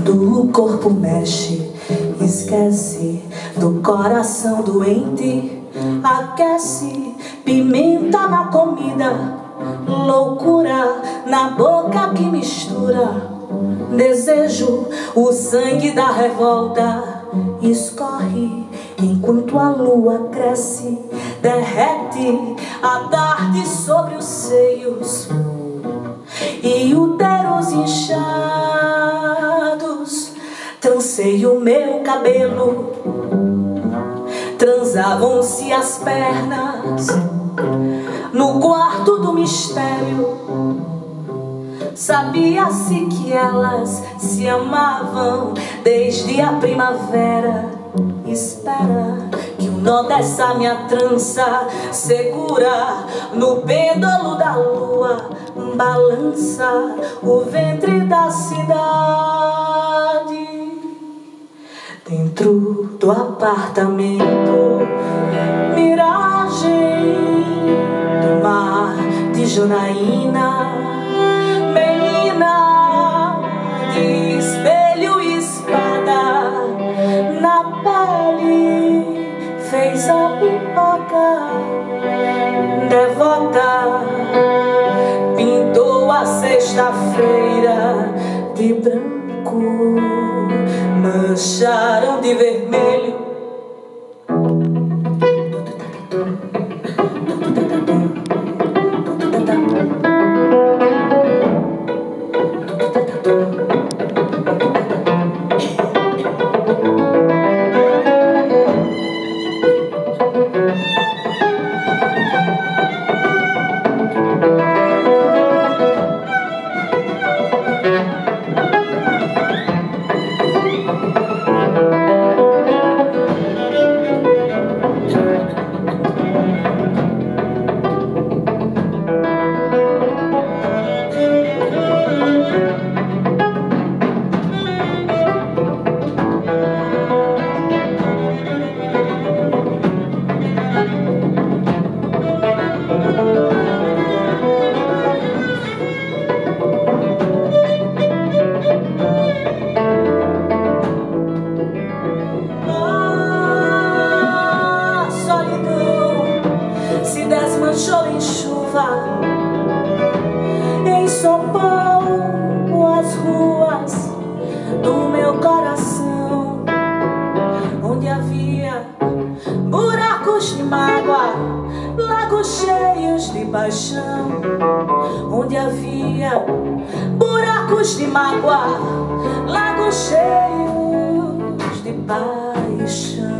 Quando o corpo mexe, esquece do coração doente, aquece pimenta na comida, loucura na boca que mistura. Desejo, o sangue da revolta escorre enquanto a lua cresce, derrete a tarde sobre os seios e úteros inchados. Transei o meu cabelo, transavam-se as pernas no quarto do mistério. Sabia-se que elas se amavam desde a primavera. Espera que o nó dessa minha trança segura no pêndulo da lua, balança o ventre da cidade. Dentro do apartamento, miragem do mar de Janaína, menina de espelho e espada na pele, fez a pipoca, devota, pintou a sexta-feira de branco, mancharam de vermelho em chuva, ensopou as ruas do meu coração, onde havia buracos de mágoa, lagos cheios de paixão, onde havia buracos de mágoa, lagos cheios de paixão.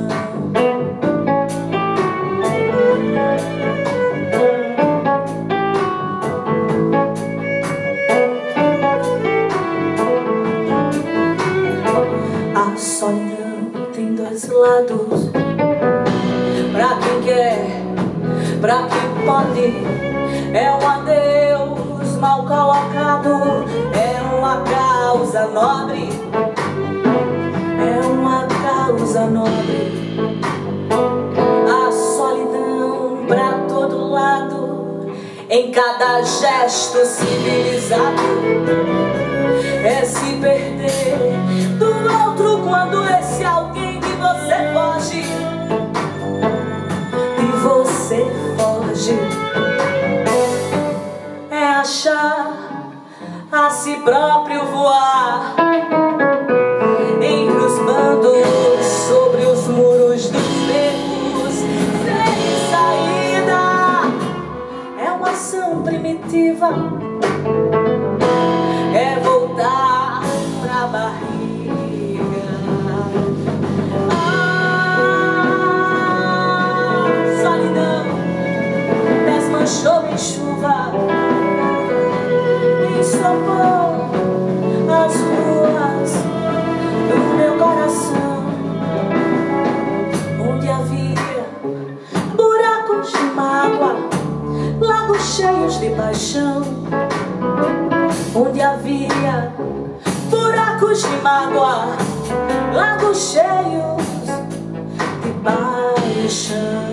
A solidão tem dois lados, pra quem quer, pra quem pode. É um adeus mal colocado, é uma causa nobre, é uma causa nobre. A solidão pra todo lado, em cada gesto civilizado, é se perder do outro quando esse alguém de você foge, e você foge. É achar a si próprio voar entre os bandos, sobre os muros dos becos, sem saída. É uma ação primitiva, é voltar pra barriga. Solidão desmanchou em chuva, ensopou as ruas do meu coração, onde havia buracos de mágoa, lagos cheios de paixão, onde havia buracos de mágoa, lagos cheios de paixão.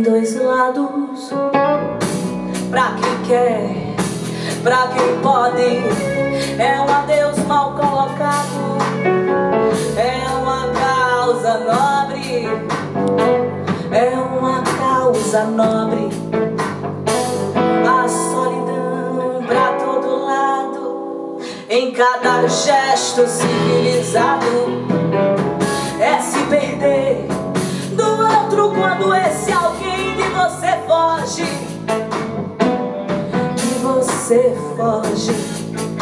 dois lados, pra quem quer, pra quem pode. É um adeus mal colocado, é uma causa nobre, é uma causa nobre. A solidão pra todo lado, em cada gesto civilizado, é se perder do outro quando esse alguém de você foge, de você foge.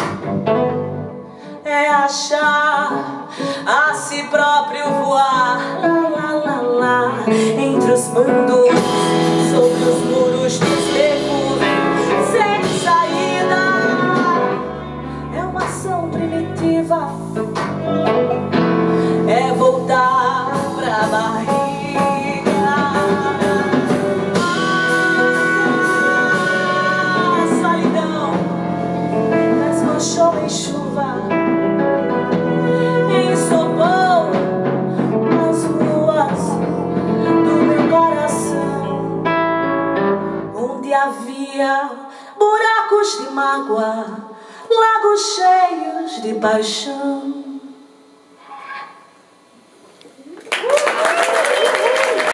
É achar a si próprio voar, lá, lá, lá, lá, entre os mundos, sobre os muros dos becos, sem saída. É uma ação primitiva, é voltar pra barriga. A solidão desmanchou em chuva, ensopou as ruas do meu coração, onde havia buracos de mágoa, lagos cheios de paixão.